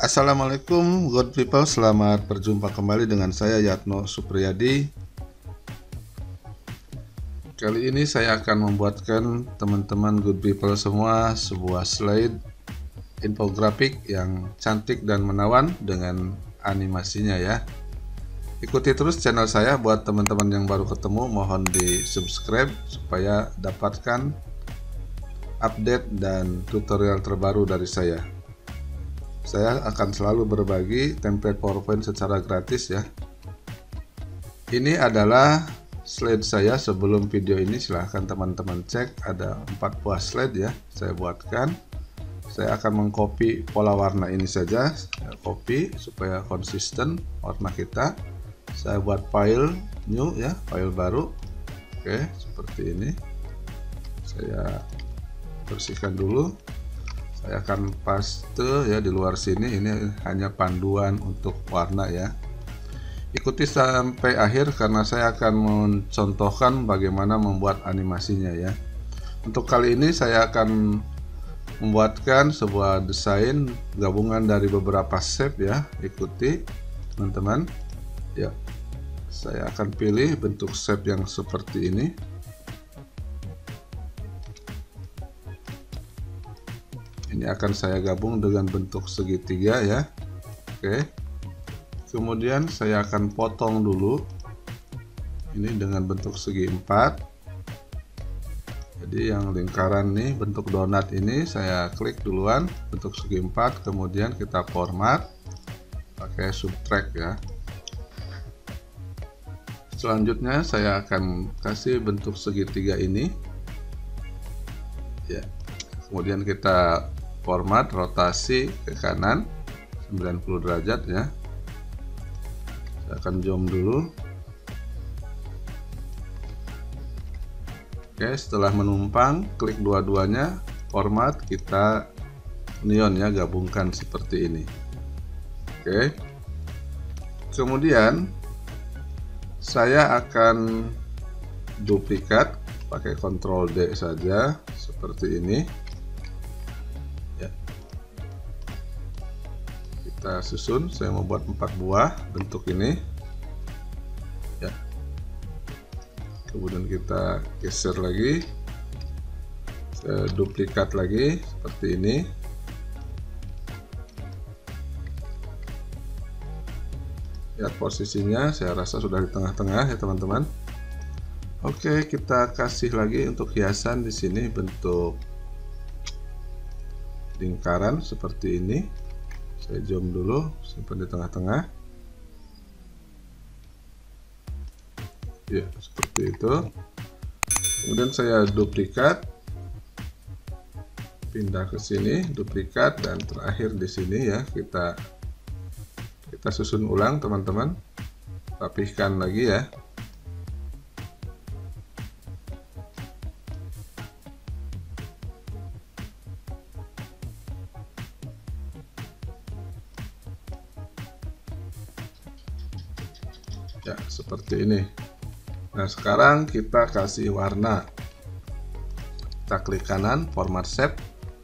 Assalamualaikum good people, selamat berjumpa kembali dengan saya Yatno Supriyadi. Kali ini saya akan membuatkan teman-teman good people semua sebuah slide infografik yang cantik dan menawan dengan animasinya ya. Ikuti terus channel saya. Buat teman-teman yang baru ketemu, mohon di subscribe supaya dapatkan update dan tutorial terbaru dari saya. Saya akan selalu berbagi template PowerPoint secara gratis ya. Ini adalah slide saya sebelum video ini, silahkan teman-teman cek, ada 4 buah slide ya saya buatkan. Saya akan mengcopy pola warna ini saja, saya copy supaya konsisten warna kita. Saya buat file new ya, file baru. Oke, seperti ini. Saya bersihkan dulu. Saya akan paste ya di luar sini, ini hanya panduan untuk warna ya. Ikuti sampai akhir karena saya akan mencontohkan bagaimana membuat animasinya ya. Untuk kali ini saya akan membuatkan sebuah desain gabungan dari beberapa shape ya. Ikuti teman-teman ya. Saya akan pilih bentuk shape yang seperti ini. Ini akan saya gabung dengan bentuk segitiga ya. Oke. Kemudian saya akan potong dulu ini dengan bentuk segi 4. Jadi yang lingkaran nih bentuk donat ini saya klik duluan bentuk segi 4, kemudian kita format pakai subtract ya. Selanjutnya saya akan kasih bentuk segitiga ini ya. Kemudian kita format rotasi ke kanan 90 derajat ya. Saya akan zoom dulu. Oke, setelah menumpang klik dua-duanya, format kita neon ya, gabungkan seperti ini. Oke. Kemudian saya akan duplikat pakai Ctrl D saja seperti ini. Kita susun, saya mau buat 4 buah bentuk ini ya. Kemudian kita geser lagi, saya duplikat lagi seperti ini. Lihat posisinya, saya rasa sudah di tengah-tengah ya teman-teman. Oke, kita kasih lagi untuk hiasan di sini bentuk lingkaran seperti ini. Saya zoom dulu, simpan di tengah-tengah. Ya, seperti itu. Kemudian saya duplikat, pindah ke sini, duplikat, dan terakhir di sini ya kita susun ulang teman-teman. Rapihkan lagi ya. Ya, seperti ini. Nah, sekarang kita kasih warna. Kita klik kanan, format shape.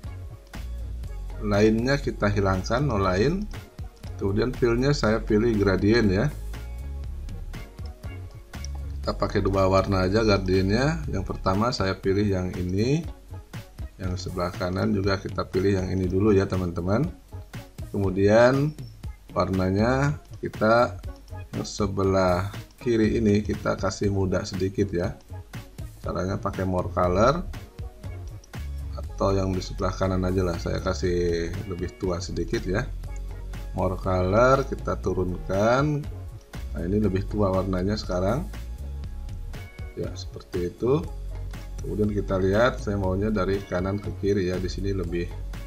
Lainnya kita hilangkan, no line. Kemudian fill-nya saya pilih gradient ya. Kita pakai 2 warna aja gradientnya. Yang pertama saya pilih yang ini. Yang sebelah kanan juga kita pilih yang ini dulu ya teman-teman. Kemudian warnanya kita sebelah kiri ini kita kasih muda sedikit ya. Caranya pakai more color atau yang di sebelah kanan aja lah, saya kasih lebih tua sedikit ya. More color kita turunkan. Nah, ini lebih tua warnanya sekarang ya, seperti itu. Kemudian kita lihat, saya maunya dari kanan ke kiri ya, di sini lebih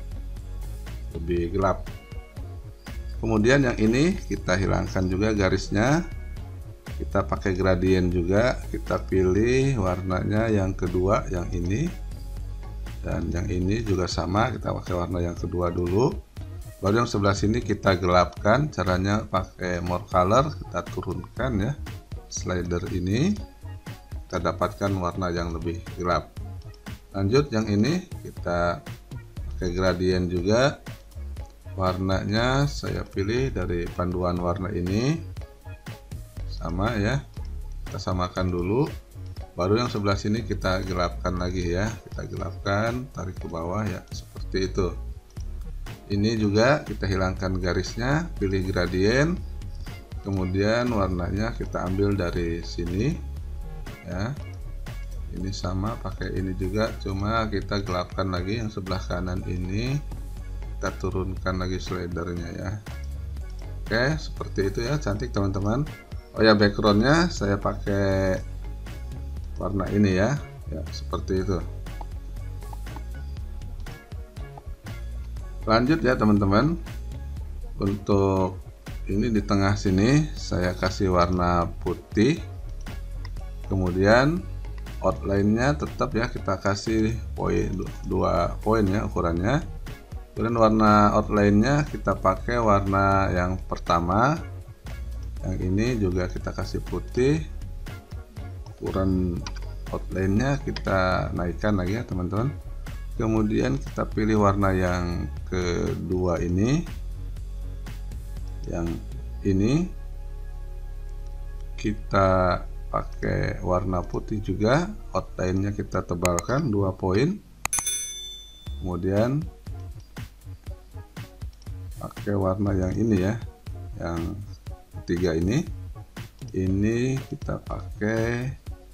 gelap. Kemudian yang ini kita hilangkan juga garisnya, kita pakai gradient juga, kita pilih warnanya yang kedua, yang ini, dan yang ini juga sama, kita pakai warna yang kedua dulu. Baru yang sebelah sini kita gelapkan, caranya pakai more color, kita turunkan ya slider ini, kita dapatkan warna yang lebih gelap. Lanjut yang ini kita pakai gradient juga, Warnanya saya pilih dari panduan warna ini, sama ya, kita samakan dulu. Baru yang sebelah sini kita gelapkan lagi ya, kita gelapkan, tarik ke bawah ya, seperti itu. Ini juga kita hilangkan garisnya, pilih gradien, kemudian warnanya kita ambil dari sini ya. Ini sama pakai ini juga, cuma kita gelapkan lagi yang sebelah kanan ini, kita turunkan lagi slidernya ya. Oke, seperti itu ya, cantik teman-teman. Oh ya, backgroundnya saya pakai warna ini ya, seperti itu. Lanjut ya teman-teman, untuk ini di tengah sini saya kasih warna putih, kemudian outline-nya tetap ya kita kasih poin 2 poin ya ukurannya. Kemudian warna outline-nya kita pakai warna yang pertama, yang ini juga kita kasih putih. Ukuran outline-nya kita naikkan lagi ya teman-teman. Kemudian kita pilih warna yang kedua ini, yang ini kita pakai warna putih juga, outline-nya kita tebalkan 2 poin. Kemudian pakai warna yang ini ya, yang ketiga ini kita pakai,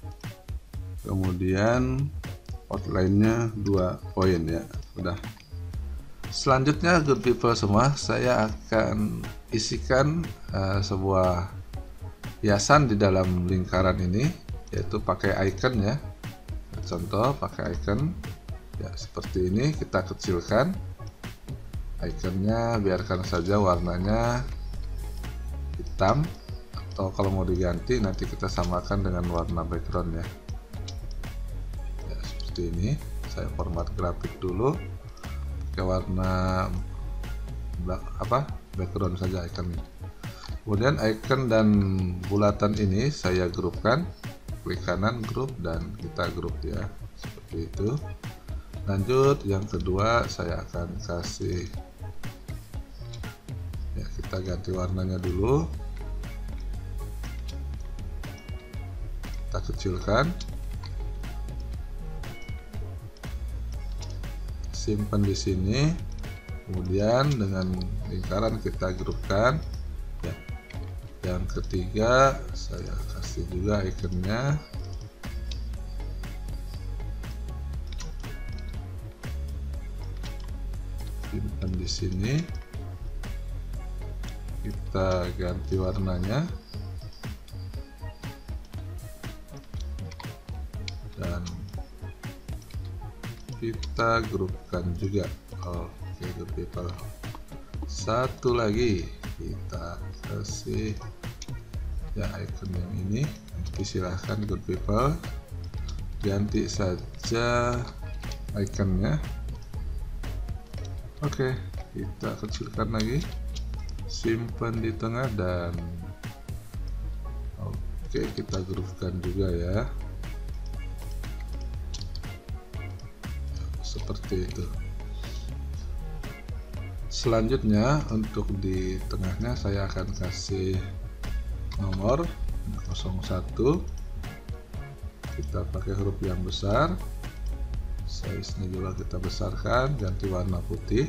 kemudian outline-nya 2 poin ya. Udah. Selanjutnya good people semua, saya akan isikan sebuah hiasan di dalam lingkaran ini, yaitu pakai icon ya. Contoh pakai icon ya, seperti ini. Kita kecilkan iconnya, biarkan saja warnanya hitam, atau kalau mau diganti nanti kita samakan dengan warna background ya. Seperti ini. Saya format grafik dulu pakai warna background saja iconnya. Kemudian icon dan bulatan ini saya grupkan, klik kanan grup dan kita grup ya, seperti itu. Lanjut yang kedua saya akan kasih ya, kita ganti warnanya dulu, kita kecilkan, simpan di sini. Kemudian dengan lingkaran kita grupkan ya. Yang ketiga saya kasih juga ikonnya, simpan di sini, kita ganti warnanya dan kita grupkan juga. Oke good people, satu lagi kita kasih ya icon yang ini. Silahkan good people ganti saja iconnya. Oke, kita kecilkan lagi, simpan di tengah dan oke kita grupkan juga ya, seperti itu. Selanjutnya untuk di tengahnya saya akan kasih nomor 01, kita pakai huruf yang besar, size-nya juga kita besarkan, ganti warna putih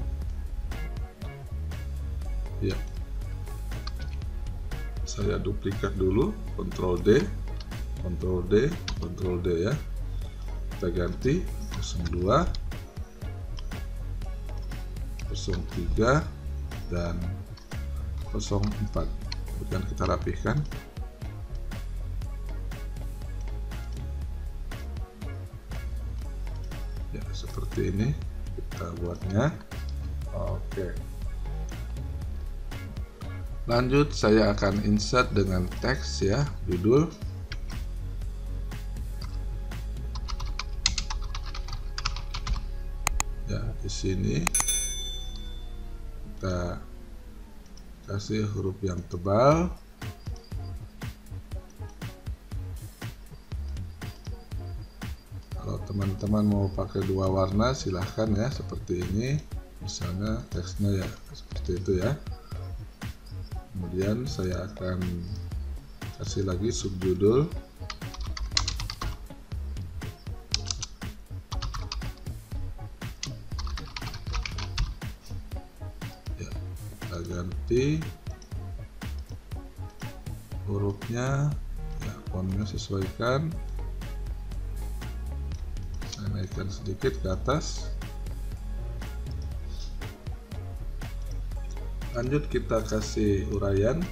ya. Saya duplikat dulu, Ctrl D, Ctrl D, Ctrl D ya, kita ganti 02, 03 dan 04. Kemudian kita rapihkan. Ya, seperti ini kita buatnya. Oke. Lanjut saya akan insert dengan teks ya, judul. Ya, di sini kita kasih huruf yang tebal. Kalau teman-teman mau pakai 2 warna silahkan ya, seperti ini. misalnya teksnya ya seperti itu ya. Kemudian saya akan kasih lagi subjudul ya, kita ganti hurufnya ya, fontnya sesuaikan, saya naikkan sedikit ke atas. Lanjut kita kasih uraian.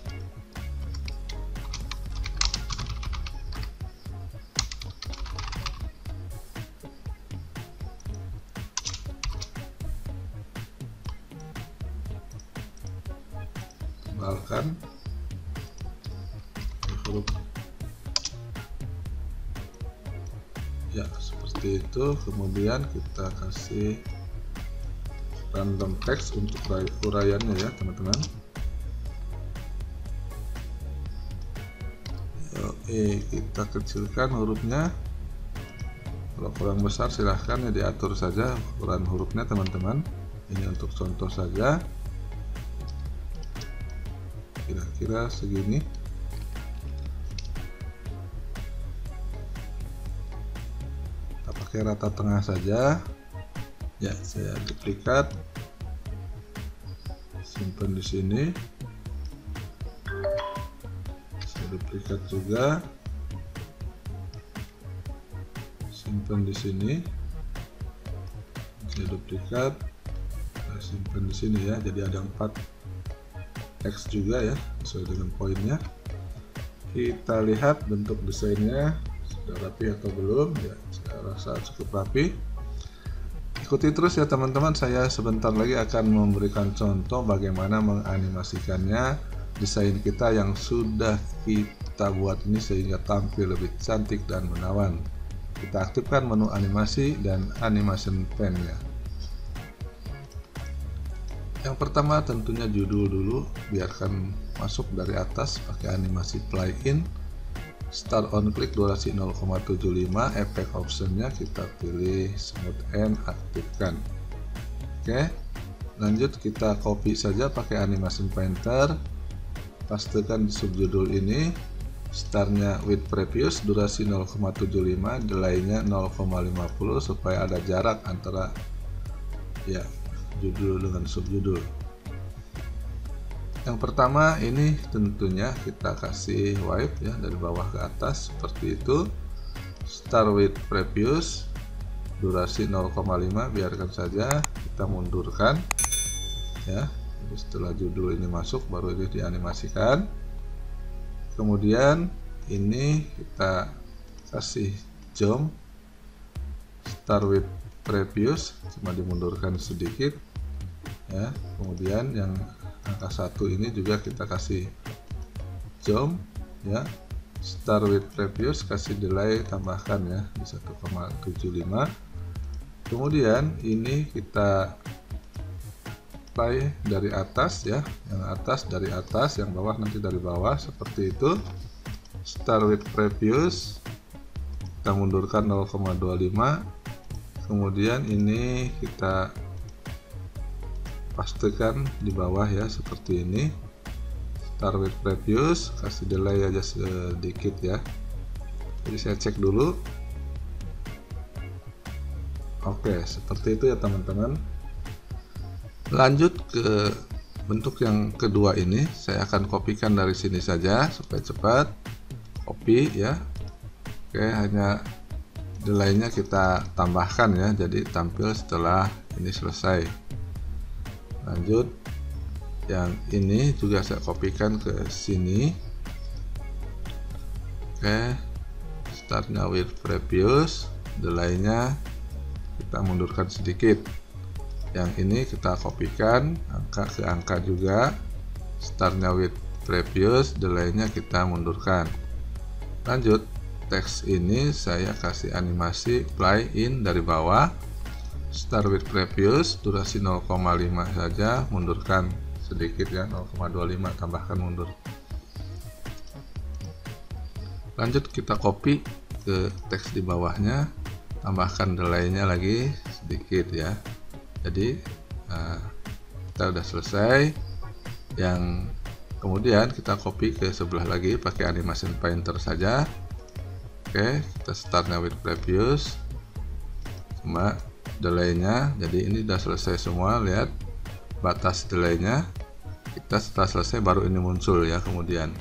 Tebalkan huruf ya seperti itu. Kemudian kita kasih random text untuk uraiannya ya teman-teman. Oke, kita kecilkan hurufnya. Kalau kurang besar silahkan ya diatur saja ukuran hurufnya teman-teman. Ini untuk contoh saja, kira-kira segini. Kita pakai rata tengah saja ya. Saya duplikat, simpan di sini, saya duplikat juga, simpan di sini, saya duplikat, saya simpan di sini ya. Jadi ada 4 teks juga ya sesuai dengan poinnya. Kita lihat bentuk desainnya sudah rapi atau belum ya. Saya rasa cukup rapi. Ikuti terus ya teman-teman, saya sebentar lagi akan memberikan contoh bagaimana menganimasikannya desain kita yang sudah kita buat ini sehingga tampil lebih cantik dan menawan. Kita aktifkan menu animasi dan animation pen-nya. Yang pertama tentunya judul dulu, biarkan masuk dari atas pakai animasi play-in. Start on click durasi 0,75, efek optionnya kita pilih smooth and aktifkan. Oke, lanjut kita copy saja pakai animation painter, pastekan di subjudul ini, startnya with previous durasi 0,75, delaynya 0,50 supaya ada jarak antara ya judul dengan subjudul. Yang pertama ini tentunya kita kasih wipe ya dari bawah ke atas seperti itu. Start with previous durasi 0,5, biarkan saja, kita mundurkan ya. Jadi setelah judul ini masuk baru ini dianimasikan. Kemudian ini kita kasih jump, start with previous, cuma dimundurkan sedikit ya. Kemudian yang angka 1 ini juga kita kasih jump ya, start with previous, kasih delay, tambahkan ya di 1,75. kemudian ini kita play dari atas ya, yang atas dari atas, yang bawah nanti dari bawah seperti itu. Start with previous, kita mundurkan 0,25, kemudian ini kita pastikan di bawah ya seperti ini. Start with previous, kasih delay aja sedikit ya. Jadi saya cek dulu. Oke, seperti itu ya teman-teman. Lanjut ke bentuk yang kedua ini, saya akan kopikan dari sini saja supaya cepat. Copy ya. Oke, hanya delaynya kita tambahkan ya, jadi tampil setelah ini selesai. Lanjut, yang ini juga saya kopikan ke sini. Oke, startnya with previous, delaynya kita mundurkan sedikit. Yang ini kita kopikan angka ke angka juga, startnya with previous, delaynya kita mundurkan. Lanjut, teks ini saya kasih animasi play in dari bawah. Start with previous, durasi 0,5 saja, mundurkan sedikit ya, 0,25, tambahkan mundur. Lanjut kita copy ke teks di bawahnya, tambahkan delaynya lagi sedikit ya. Jadi Nah, kita udah selesai. Yang kemudian kita copy ke sebelah lagi pakai animation painter saja. Oke, kita startnya with previous, cuma delaynya. Jadi ini udah selesai semua. Lihat batas delaynya. Kita setelah selesai baru ini muncul ya. Kemudian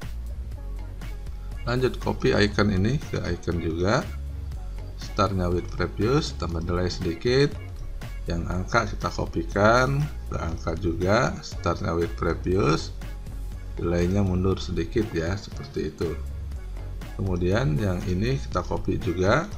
lanjut copy icon ini ke icon juga. Startnya with previous, tambah delay sedikit. Yang angka kita kopikan ke angka juga. Startnya with previous, delaynya mundur sedikit ya, seperti itu. Kemudian yang ini kita copy juga.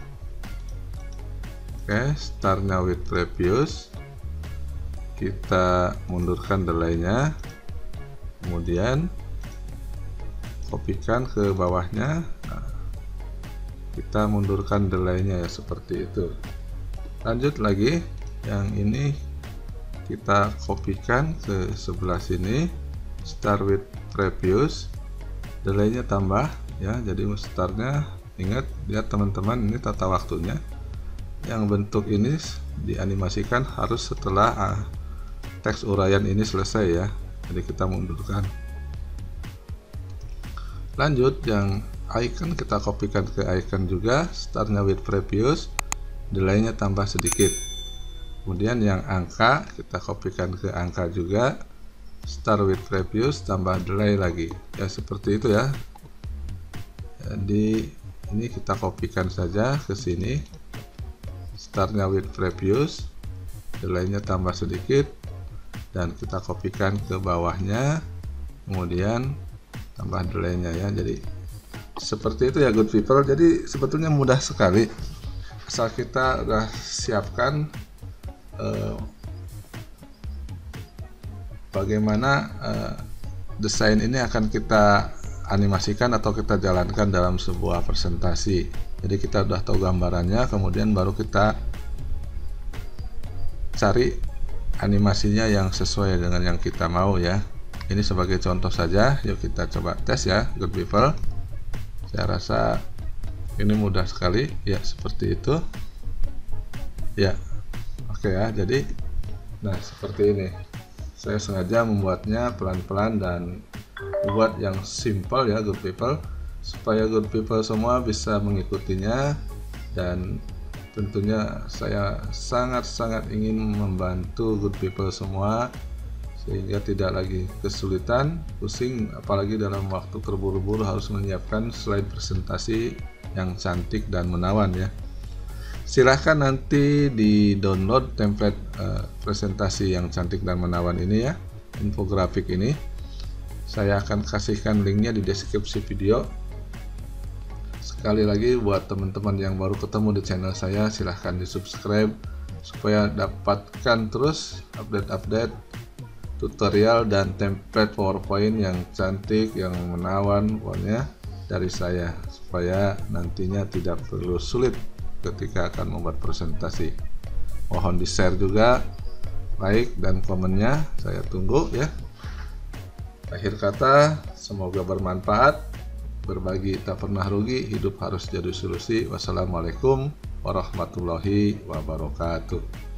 Oke, startnya with previous, kita mundurkan delaynya, kemudian kopikan ke bawahnya. Nah, kita mundurkan delaynya ya, seperti itu. Lanjut lagi, yang ini kita kopikan ke sebelah sini. Start with previous, delaynya tambah ya, jadi startnya, ingat lihat teman-teman, ini tata waktunya. Yang bentuk ini dianimasikan harus setelah teks uraian ini selesai ya, jadi kita mundurkan. Lanjut, yang icon kita kopikan ke icon juga. Startnya with previous, delaynya tambah sedikit. Kemudian yang angka kita kopikan ke angka juga. Start with previous, tambah delay lagi ya, seperti itu ya. Jadi ini kita kopikan saja ke sini. Startnya with previous, delaynya tambah sedikit, dan kita kopikan ke bawahnya, kemudian tambah delaynya ya. Jadi seperti itu ya good people. Jadi sebetulnya mudah sekali, asal kita udah siapkan bagaimana desain ini akan kita animasikan atau kita jalankan dalam sebuah presentasi. Jadi kita udah tahu gambarannya, kemudian baru kita cari animasinya yang sesuai dengan yang kita mau ya. Ini sebagai contoh saja, yuk kita coba tes ya good people. Saya rasa ini mudah sekali ya, seperti itu ya. Oke ya, jadi nah seperti ini. Saya sengaja membuatnya pelan-pelan dan buat yang simple ya good people, supaya good people semua bisa mengikutinya. Dan tentunya saya sangat-sangat ingin membantu good people semua sehingga tidak lagi kesulitan, pusing, apalagi dalam waktu terburu-buru harus menyiapkan slide presentasi yang cantik dan menawan ya. Silahkan nanti di download template presentasi yang cantik dan menawan ini ya, infografik ini. Saya akan kasihkan linknya di deskripsi video. Sekali lagi buat teman-teman yang baru ketemu di channel saya, silahkan di subscribe supaya dapatkan terus update-update tutorial dan template PowerPoint yang cantik, yang menawan pokoknya dari saya, supaya nantinya tidak perlu sulit ketika akan membuat presentasi. Mohon di share juga, like dan komennya, saya tunggu ya. Akhir kata, semoga bermanfaat. Berbagi tak pernah rugi, hidup harus jadi solusi. Wassalamualaikum warahmatullahi wabarakatuh.